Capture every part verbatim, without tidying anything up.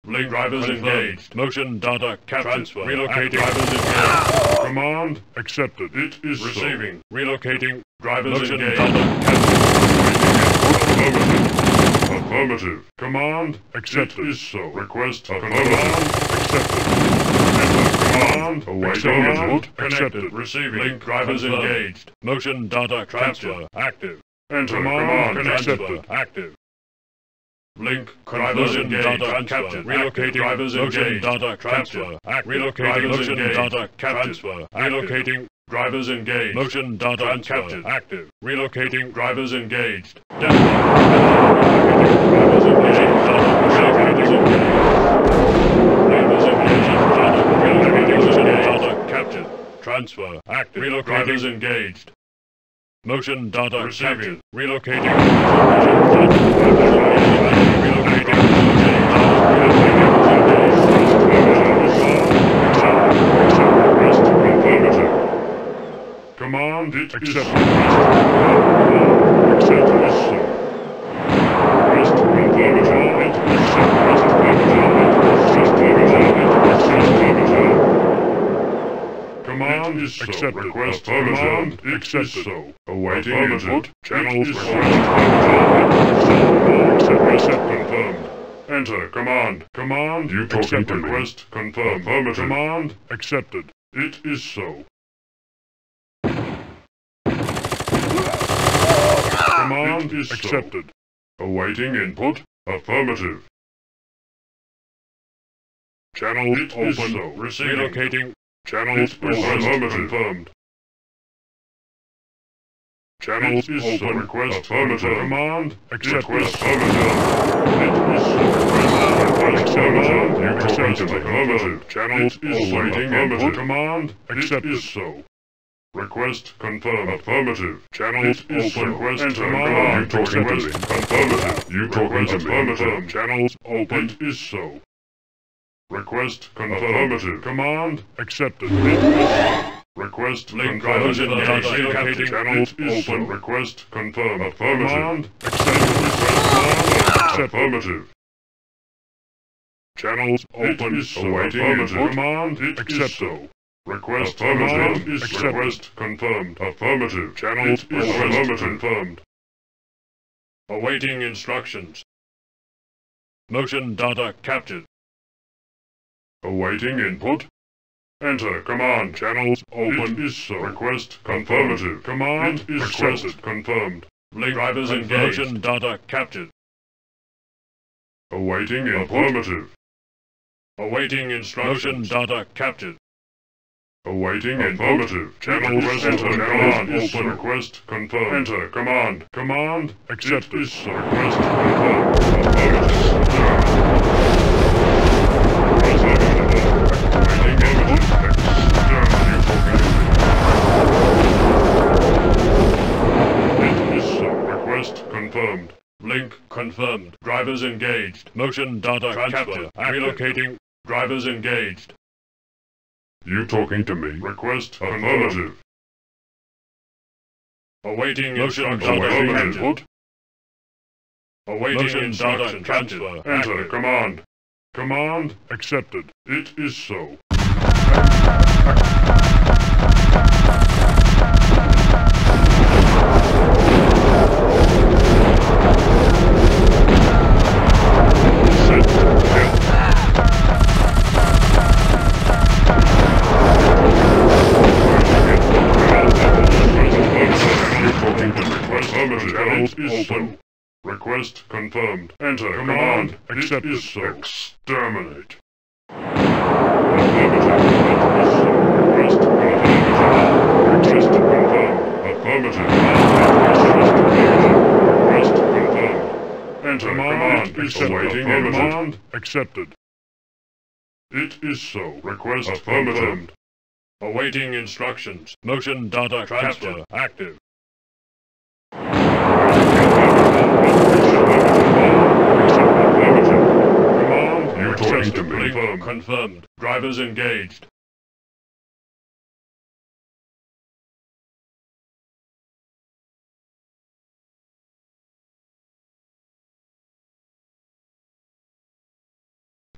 Link drivers engaged. Motion data captured. Transfer. Relocating drivers engaged. Command accepted. It is receiving. So. Relocating drivers Motion engaged. Data captured. Affirmative. Affirmative. Command accepted. It is so. Request command accepted. Enter command. Awaiting input. Accepted. Receiving. Link drivers confirmed. Engaged. Motion data transfer. Active. Enter command, command accepted. Active. Link drivers engaged. Data captured. Relocating drivers engaged. Data transfer. Relocating motion data transfer. Relocating drivers engaged. Motion data captured. Active. Relocating drivers engaged. Relocating drivers engaged. Drivers engaged. Relocating motion data captured. Transfer. Active. Relocating drivers engaged. Motion data captured. Relocating. Command it accepted. Accepted is so. Request confirmative. Command is so. Accepted. Request command accepted. So. Awaiting input. Channels accept confirmed. Enter command. Command you talking to request confirmed. Affirmative. Command accepted. It is so. Command is accepted. So. Awaiting input. Affirmative. Channel it open. So. Receiving. Relocating. Channels open. Confirmed. Channels is open. Request affirmative. Command accept. Request affirmative. It is so. Request affirmative. You accept affirmative. Channels is awaiting input. Command accept is so. Request confirm. Affirmative. Channels is open. Request enter command. You talking to me. Affirmative. You talking to me. Affirmative. Channels open. It is so. Request confirm. Affirmative. Command accepted. Request link drivers in the data channels open. Request confirm. Affirmative. Command accepted. Request affirmative. Channels open. Awaiting input. Command it accept so. Request affirmative is request confirmed. Affirmative. Channels is affirmative confirmed. Awaiting instructions. Motion data captured. Awaiting input. Enter command. Channels open. It is so. Request confirmative. Command is requested. Confirmed. Link drivers engaged. Motion data captured. Awaiting affirmative. Awaiting instructions. Motion data captured. Awaiting affirmative. Channel enter command is open. Request confirmed. Enter command. Command accept is so. Request confirmed. Affirmative. Confirmed. Link confirmed. Drivers engaged. Motion data transfer. Relocating. Drivers engaged. You talking to me? Request affirmative. Awaiting motion data input. Awaiting motion data transfer. Enter command. Command accepted. It is so. Channels is open. Request confirmed. Enter command. Accept is so. Exterminate. Affirmative. Request confirmed. Request confirmed. Affirmative. Request confirmed. Enter command. Awaiting command. Accepted. It is so. Request affirmative. Awaiting instructions. Motion data transfer active. You talking to me? Confirmed. Confirmed. Drivers engaged.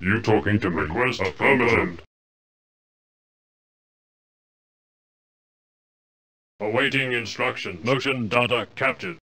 You talking to me? Request affirmative. Awaiting instructions. Motion data captured.